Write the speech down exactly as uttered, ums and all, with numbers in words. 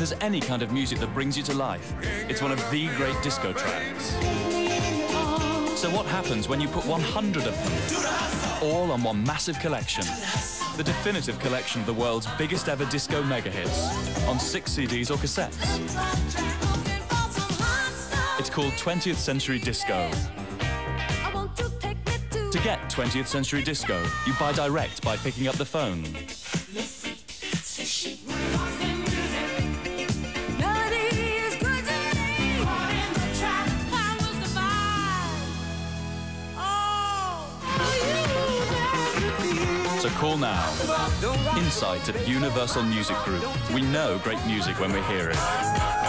there's any kind of music that brings you to life, it's one of the great disco tracks. So what happens when you put one hundred of them, all on one massive collection? The definitive collection of the world's biggest ever disco mega hits, on six C Ds or cassettes. It's called twentieth Century Disco. To get twentieth Century Disco, you buy direct by picking up the phone. So call now. Insight at Universal Music Group. We know great music when we hear it.